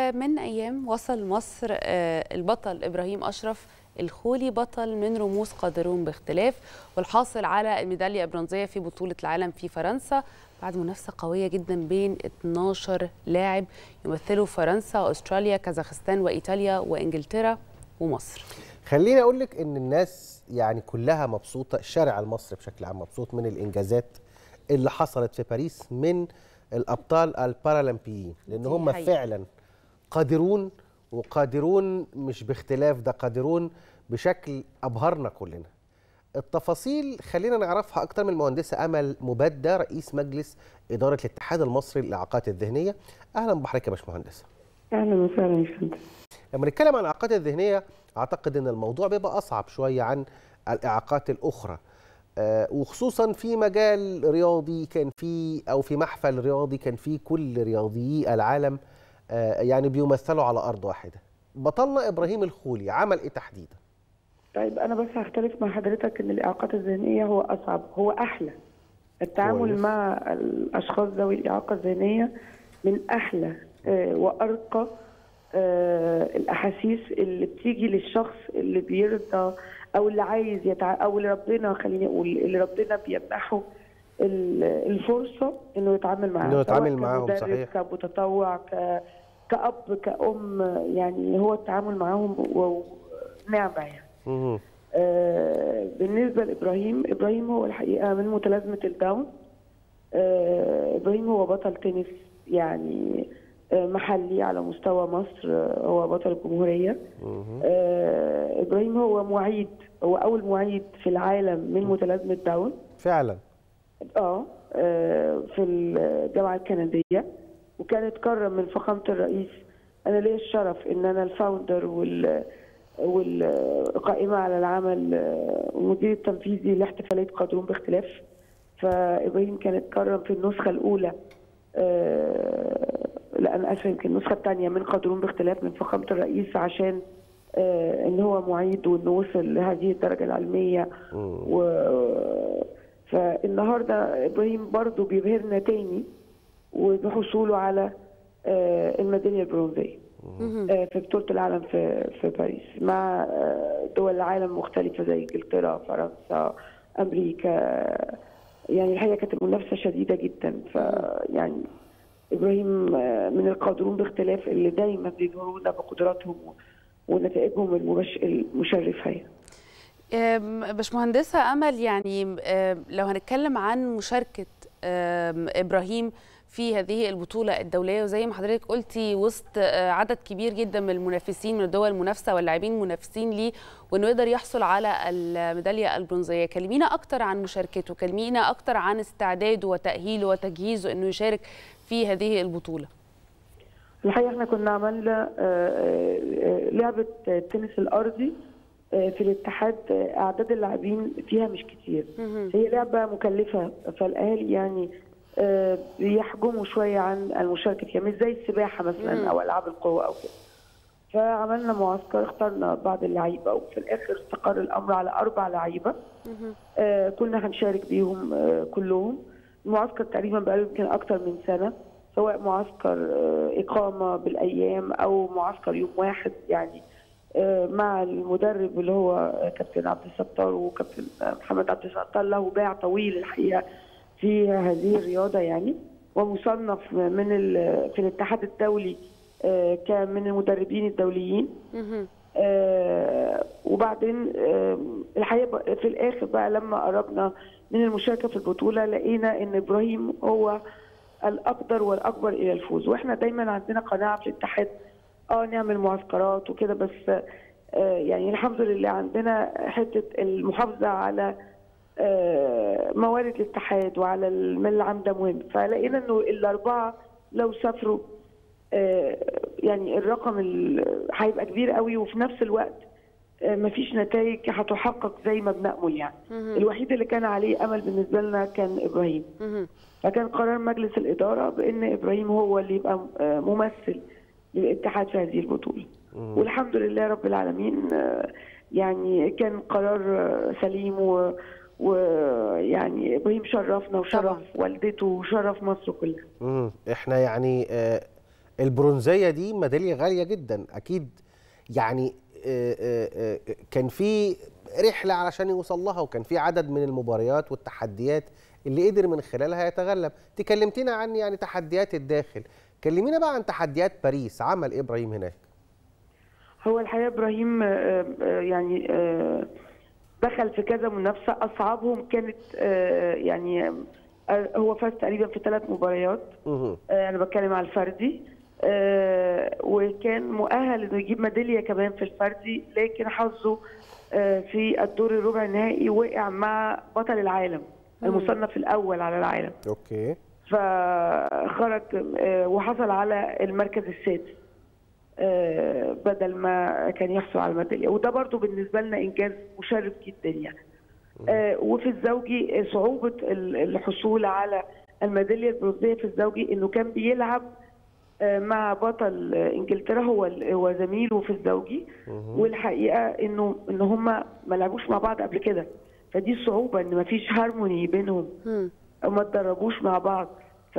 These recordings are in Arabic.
من أيام وصل مصر البطل إبراهيم أشرف الخولي، بطل من رموز قادرون باختلاف، والحاصل على الميدالية البرونزية في بطولة العالم في فرنسا بعد منافسة قوية جدا بين 12 لاعب يمثلوا فرنسا وأستراليا كازاخستان وإيطاليا وإنجلترا ومصر. خليني أقول لك إن الناس يعني كلها مبسوطة، الشارع المصري بشكل عام مبسوط من الإنجازات اللي حصلت في باريس من الأبطال البارالمبيين، لأن هم فعلا قادرون، وقادرون مش باختلاف، ده قادرون بشكل أبهرنا كلنا. التفاصيل خلينا نعرفها أكتر من المهندسة أمل مبدة، رئيس مجلس إدارة الاتحاد المصري للإعاقات الذهنية. أهلا بحضرتك يا باشمهندسة. أهلا وسهلا يا فندم. لما نتكلم عن الإعاقات الذهنية أعتقد أن الموضوع بيبقى أصعب شوية عن الإعاقات الأخرى، وخصوصا في مجال رياضي كان فيه، أو في محفل رياضي كان فيه كل رياضيي العالم يعني بيمثلوا على أرض واحدة. بطلنا إبراهيم الخولي عمل إيه تحديدا؟ طيب أنا بس هختلف مع حضرتك إن الإعاقات الذهنية هو أصعب، هو أحلى. التعامل كويس مع الأشخاص ذوي الإعاقة الذهنية من أحلى وأرقى الأحاسيس اللي بتيجي للشخص اللي بيرضى أو اللي عايز أو اللي ربنا، خليني أقول اللي ربنا بيمنحه الفرصة إنه يتعامل معاهم، إنه يتعامل معاهم صحيح، كمتطوع، كأب، كأم، يعني هو التعامل معاهم ونعمة يعني. بالنسبة لإبراهيم هو الحقيقة من متلازمة الداون. إبراهيم هو بطل تنس يعني محلي على مستوى مصر، هو بطل الجمهورية. إبراهيم هو معيد، هو أول معيد في العالم من متلازمة داون فعلا في الجامعة الكندية، وكان اتكرم من فخامة الرئيس. أنا ليا الشرف إن أنا الفاوندر والقائمة على العمل والمدير التنفيذي لاحتفالية قادرون باختلاف. فإبراهيم كان اتكرم في النسخة الأولى، لا أنا آسفة، يمكن النسخة الثانية من قادرون باختلاف من فخامة الرئيس، عشان إن هو معيد وإنه وصل لهذه الدرجة العلمية. فالنهارده إبراهيم برضه بيبهرنا تاني وبحصوله على الميدالية البرونزية في بطولة العالم في باريس مع دول العالم مختلفة زي انجلترا، فرنسا، امريكا. يعني الحقيقة كانت المنافسة شديدة جدا. فيعني ابراهيم من القادرون باختلاف اللي دايما بيظهرونا بقدراتهم ونتائجهم المشرفة. باشمهندسة أمل، يعني لو هنتكلم عن مشاركة إبراهيم في هذه البطولة الدولية، وزي ما حضرتك قلتي وسط عدد كبير جدا من المنافسين من الدول المنافسة واللاعبين المنافسين ليه، وانه يقدر يحصل على الميدالية البرونزية، كلمينا اكتر عن مشاركته، كلمينا اكتر عن استعداده وتأهيله وتجهيزه انه يشارك في هذه البطولة. الحقيقة احنا كنا عملنا لعبة التنس الأرضي في الاتحاد، أعداد اللاعبين فيها مش كتير، هي لعبة مكلفة، فالأهالي يعني بيحجموا شويه عن المشاركه فيها، مش زي السباحه مثلا او العاب القوه او كده. فعملنا معسكر، اخترنا بعض اللعيبه، وفي الاخر استقر الامر على 4 لعيبه كنا هنشارك بيهم كلهم. المعسكر تقريبا بقاله يمكن اكتر من سنه، سواء معسكر اقامه بالايام او معسكر يوم واحد، يعني مع المدرب اللي هو كابتن عبد الستار وكابتن محمد عبد الستار، له باع طويل الحقيقه في هذه الرياضة يعني، ومصنف في الاتحاد الدولي كان من المدربين الدوليين. وبعدين الحقيقة في الآخر بقى لما قربنا من المشاركة في البطولة لقينا إن إبراهيم هو الأقدر والأكبر إلى الفوز. وإحنا دايما عندنا قناعة في الاتحاد نعمل معسكرات وكده، بس يعني الحمد لله عندنا حتة المحافظة على موارد الاتحاد وعلى المال العام، ده مهم. فلقينا انه ال4 لو سافروا يعني الرقم هيبقى كبير قوي، وفي نفس الوقت مفيش نتائج هتحقق زي ما بنأمل يعني. الوحيد اللي كان عليه امل بالنسبه لنا كان ابراهيم. فكان قرار مجلس الاداره بان ابراهيم هو اللي يبقى ممثل للاتحاد في هذه البطوله. والحمد لله رب العالمين، يعني كان قرار سليم، ويعني ابراهيم شرفنا وشرف والدته وشرف مصر كلها. احنا يعني البرونزيه دي ميداليه غاليه جدا اكيد، يعني كان في رحله علشان يوصل لها، وكان في عدد من المباريات والتحديات اللي قدر من خلالها يتغلب. تكلمتنا عن يعني تحديات الداخل، كلمينا بقى عن تحديات باريس. عمل ايه ابراهيم هناك؟ هو الحقيقه ابراهيم يعني دخل في كذا منافسه، اصعبهم كانت يعني هو فاز تقريبا في 3 مباريات. انا بتكلم على الفردي، وكان مؤهل انه يجيب ميداليه كمان في الفردي، لكن حظه في الدور الربع النهائي وقع مع بطل العالم المصنف الاول على العالم. اوكي. فخرج وحصل على المركز السادس بدل ما كان يحصل على الميداليه، وده برضو بالنسبه لنا انجاز مشرف جدا يعني. وفي الزوجي صعوبه الحصول على الميداليه البرونزيه في الزوجي انه كان بيلعب مع بطل انجلترا هو زميله في الزوجي، والحقيقه انه هم ما لعبوش مع بعض قبل كده، فدي الصعوبه ان ما فيش هارموني بينهم، ما اتدربوش مع بعض،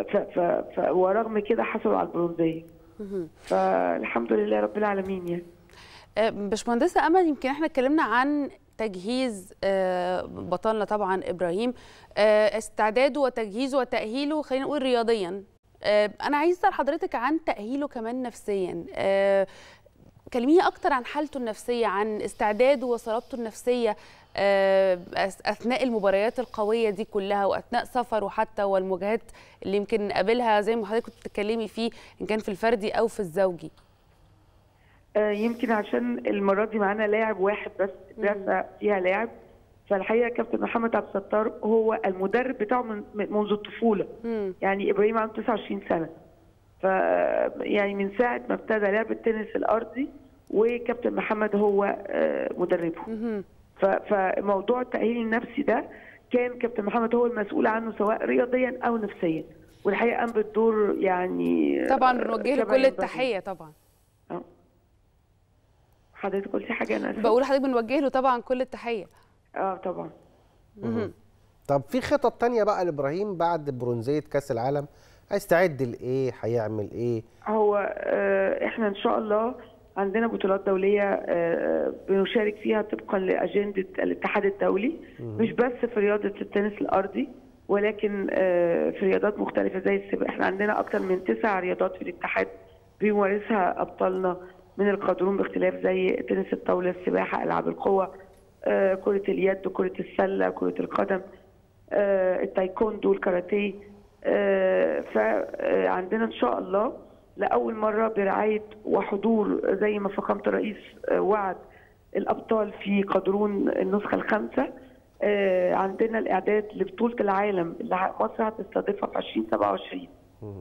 ورغم كده حصلوا على البرونزيه. فالحمد لله رب العالمين يعني. باشمهندسه امل، يمكن احنا اتكلمنا عن تجهيز بطلنا طبعا ابراهيم، استعداده وتجهيزه وتاهيله، خلينا نقول رياضيا. انا عايزه اسال حضرتك عن تاهيله كمان نفسيا. كلميني اكتر عن حالته النفسيه، عن استعداده وصلابته النفسيه اثناء المباريات القويه دي كلها، واثناء سفره حتى، والمواجهات اللي يمكن نقابلها زي ما حضرتك كنت بتتكلمي فيه، ان كان في الفردي او في الزوجي. يمكن عشان المره دي معانا لاعب واحد بس، بعثه فيها لاعب، فالحقيقه كابتن محمد عبد الستار هو المدرب بتاعه منذ الطفوله. يعني ابراهيم عنده 29 سنه، ف يعني من ساعه ما ابتدى لعب التنس الارضي وكابتن محمد هو مدربه. فموضوع التاهيل النفسي ده كان كابتن محمد هو المسؤول عنه سواء رياضيا او نفسيا، والحقيقه قام بالدور يعني. طبعا بنوجه له كل التحيه طبعا. حضرتك قلتي حاجه؟ انا بقول حضرتك بنوجه له طبعا كل التحيه. طبعا. طب في خطط تانية بقى لابراهيم بعد برونزيه كاس العالم؟ هيستعد لايه؟ هيعمل ايه؟ هو احنا ان شاء الله عندنا بطولات دوليه بنشارك فيها طبقا لاجنده الاتحاد الدولي، مش بس في رياضه التنس الارضي، ولكن في رياضات مختلفه زي السباحه. احنا عندنا اكثر من 9 رياضات في الاتحاد بيمارسها ابطالنا من القادرون باختلاف، زي تنس الطاوله، السباحه، العاب القوى، كره اليد، كره السله، كره القدم، التايكوندو، الكاراتيه. فعندنا ان شاء الله لاول مره برعايه وحضور زي ما فخامه الرئيس وعد الابطال في قادرون النسخه الخامسه، عندنا الاعداد لبطوله العالم اللي مصر هتستضيفها في 2027.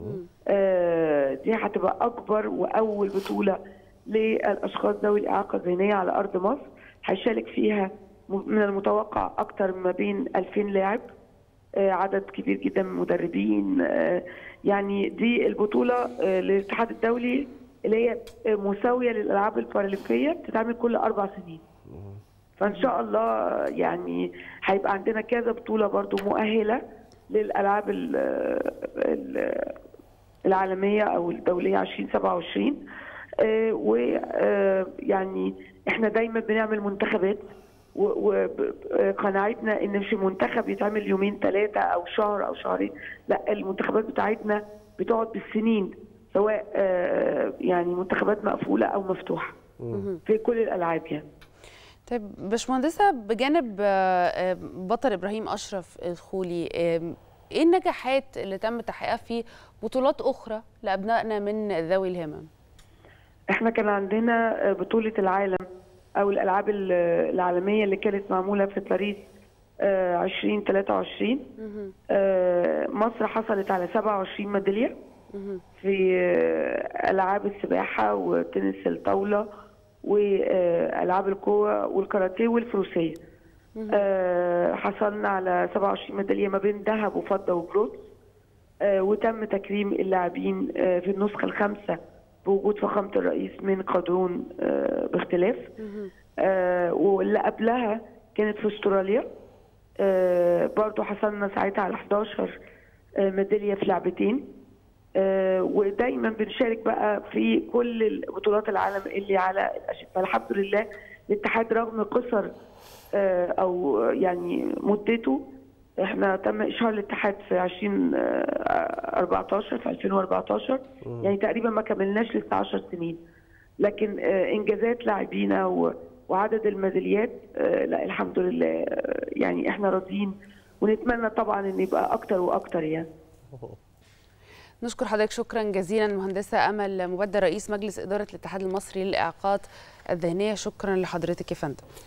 دي هتبقى اكبر واول بطوله للاشخاص ذوي الاعاقه الذهنيه على ارض مصر. هيشارك فيها من المتوقع اكثر ما بين 2000 لاعب، عدد كبير جدا من المدربين. يعني دي البطوله للاتحاد الدولي اللي هي مساويه للالعاب البارالمبيه، بتتعمل كل 4 سنين. فان شاء الله يعني هيبقى عندنا كذا بطوله برضو مؤهله للالعاب العالميه او الدوليه 2027. ويعني احنا دايما بنعمل منتخبات، وقناعتنا ان مش منتخب يتعمل يومين 3 او شهر او شهرين، لا، المنتخبات بتاعتنا بتقعد بالسنين، سواء يعني منتخبات مقفوله او مفتوحه في كل الالعاب يعني. طيب باشمهندسه، بجانب بطل ابراهيم اشرف الخولي، ايه النجاحات اللي تم تحقيقها في بطولات اخرى لابنائنا من ذوي الهمم؟ احنا كان عندنا بطوله العالم او الالعاب العالميه اللي كانت معموله في باريس 2023. مصر حصلت على 27 ميداليه في العاب السباحه وتنس الطاوله والعاب القوى والكاراتيه والفروسيه. حصلنا على 27 ميداليه ما بين ذهب وفضه وبرونز. وتم تكريم اللاعبين في النسخه الخامسه بوجود فخامه الرئيس من قادرون باختلاف. واللي قبلها كانت في استراليا، برضو حصلنا ساعتها على 11 ميداليه في لعبتين، ودايما بنشارك بقى في كل بطولات العالم اللي على الاشياء. فالحمد لله الاتحاد رغم قصر او يعني مدته، احنا تم اشهار الاتحاد في 2014 في 2014 يعني تقريبا ما كملناش لسه 10 سنين، لكن انجازات لاعبينا وعدد الميداليات لا الحمد لله يعني احنا راضيين، ونتمنى طبعا ان يبقى اكتر واكتر يعني. نشكر حضرتك شكرا جزيلا المهندسه امل مبدل رئيس مجلس اداره الاتحاد المصري للاعاقات الذهنيه، شكرا لحضرتك يا فندم.